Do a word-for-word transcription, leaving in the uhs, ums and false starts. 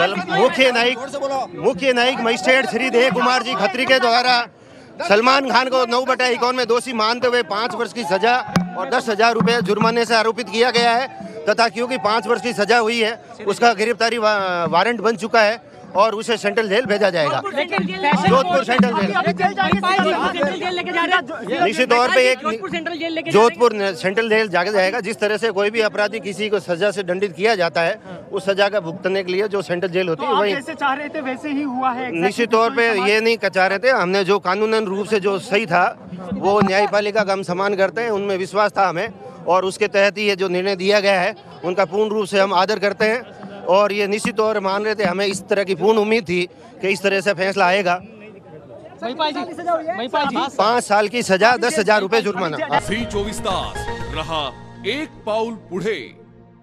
मुख्य न्यायिक मुख्य न्यायिक मजिस्ट्रेट श्री देव कुमार जी खत्री के द्वारा सलमान खान को नौ बटा इक्यावन में दोषी मानते हुए पाँच वर्ष की सजा और दस हजार रुपये जुर्माने से आरोपित किया गया है तथा क्योंकि पाँच वर्ष की सजा हुई है उसका गिरफ्तारी वा, वारंट बन चुका है और उसे सेंट्रल जेल भेजा जाएगा। जोधपुर सेंट्रल जेल निश्चित तौर पे एक जोधपुर सेंट्रल जेल जाके जाएगा। जिस तरह से कोई भी अपराधी किसी को सजा से दंडित किया जाता है उस सजा का भुगतने के लिए जो सेंट्रल जेल होती है वही जैसे चाह रहे थे वैसे ही हुआ है। निश्चित तौर पे ये नहीं चाह रहे थे, हमने जो कानूनन रूप से जो सही था वो न्यायपालिका का हम सम्मान करते हैं, उनमें विश्वास था हमें और उसके तहत ही ये जो निर्णय दिया गया है उनका पूर्ण रूप से हम आदर करते हैं और ये निश्चित तौर मान रहे थे, हमें इस तरह की पूर्ण उम्मीद थी कि इस तरह से फैसला आएगा। पाँच साल की सजा, दस हजार रुपए जुर्माना। फ्री चोवीस तास रहा एक पाऊल पुढे।